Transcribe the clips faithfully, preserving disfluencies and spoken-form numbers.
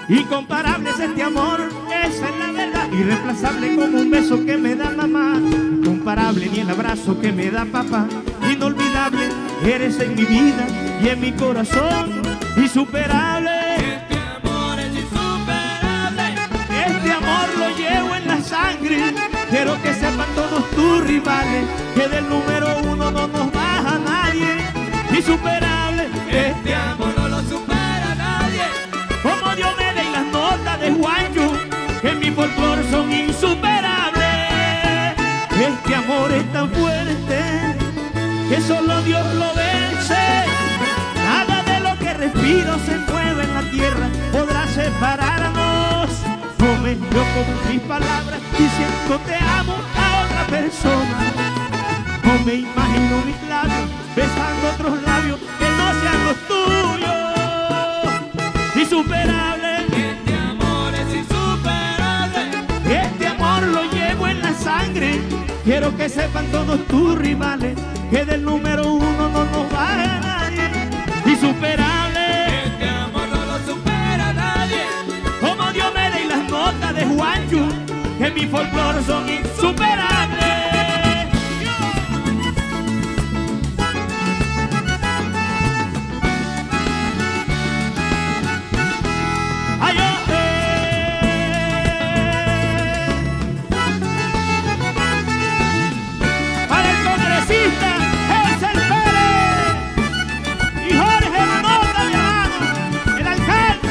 Incomparable es este amor, esa es la verdad. Irreemplazable como un beso que me da mamá. Incomparable ni el abrazo que me da papá. Inolvidable eres en mi vida y en mi corazón. Insuperable. Este amor es insuperable. Este amor lo llevo en la sangre. Quiero que sepan todos tus rivales que del número uno no nos baja nadie. Insuperable. Este amor no lo supera nadie. Como Diomedes y las notas de Juancho, que en mi folclore son insuperables. Este amor es tan fuerte que solo Dios lo vence. Nada de lo que respiro se mueve en la tierra podrá separarnos. No me equivoco con mis palabras diciendo te amo a otra persona. No me imagino mis labios besando otros labios que no sean los tuyos. Insuperable. Este amor es insuperable. Este amor lo llevo en la sangre. Quiero que sepan todos tus rivales que del número uno no nos baja nadie. Insuperable. Este amor no lo supera nadie. Como Diomedes y las notas de Juancho, que mi folclore son insuperables. Ay, oh, eh. Para el congresista Elcer Pérez y Jorge Manota, mi hermano, el alcalde.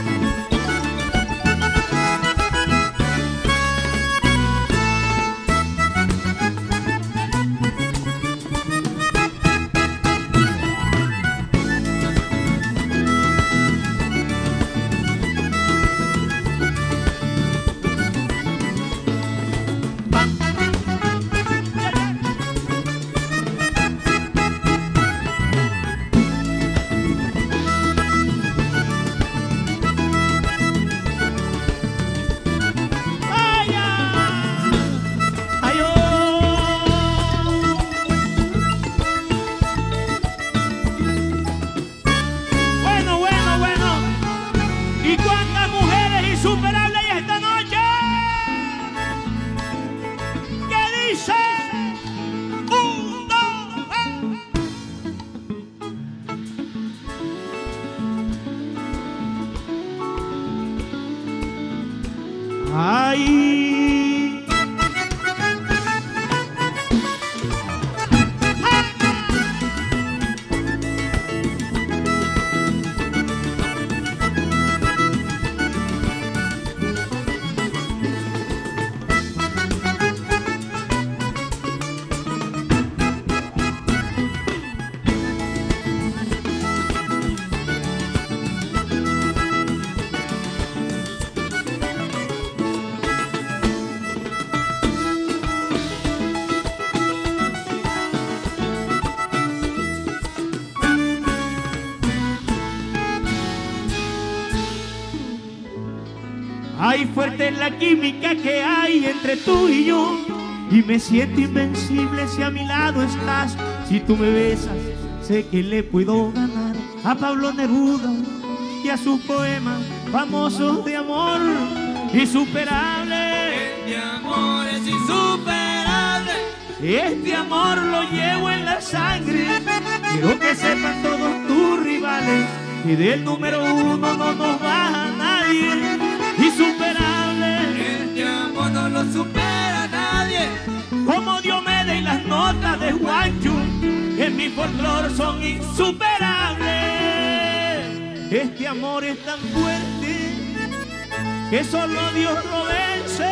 Ay, ah. Ay, oh. Bueno, bueno, bueno. ¿Y cuántas mujeres insuperables hay esta noche? ¿Qué dice? Un, dos, tres. Ay. Ay, fuerte es la química que hay entre tú y yo, y me siento invencible si a mi lado estás. Si tú me besas, sé que le puedo ganar a Pablo Neruda y a sus poemas famosos de amor. Insuperable. Este amor es insuperable. Este amor lo llevo en la sangre. Quiero que sepan todos tus rivales que del número uno no nos baja nadie. Insuperable. Este amor no lo supera nadie. Como Diomedes y las notas de Juancho, en mi folclore son insuperables. Este amor es tan fuerte que solo Dios lo vence.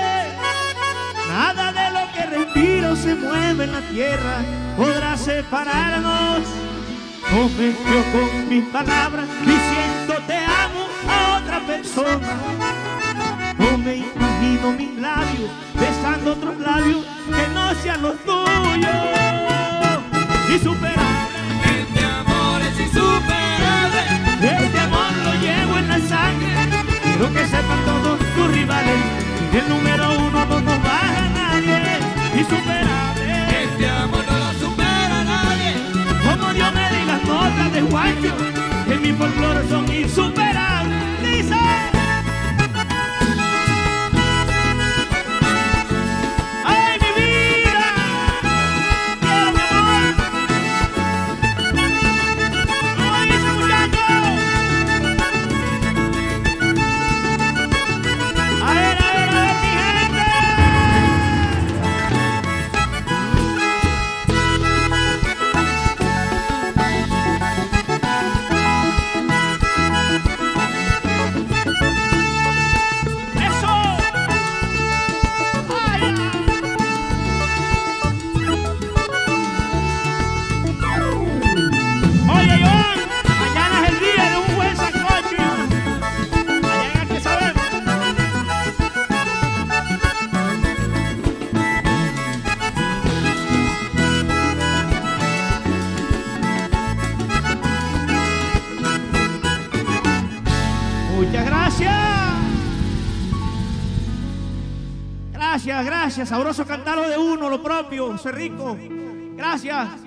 Nada de lo que respiro se mueve en la tierra podrá separarnos. No me quedo con mis palabras diciendo te amo a otra persona. No me imagino mis labios besando otros labios que no sean los tuyos. Insuperable. Este amor es insuperable. Este amor lo llevo en la sangre. Quiero que sepan todos tus rivales que el número uno no nos baja nadie. Insuperable. Este amor no lo supera nadie. Como Diomedes y las notas de Juancho, en mi folclore son insuperables. Dice. Muchas gracias. Gracias, gracias. Sabroso cantar lo de uno, lo propio. Soy rico. Gracias.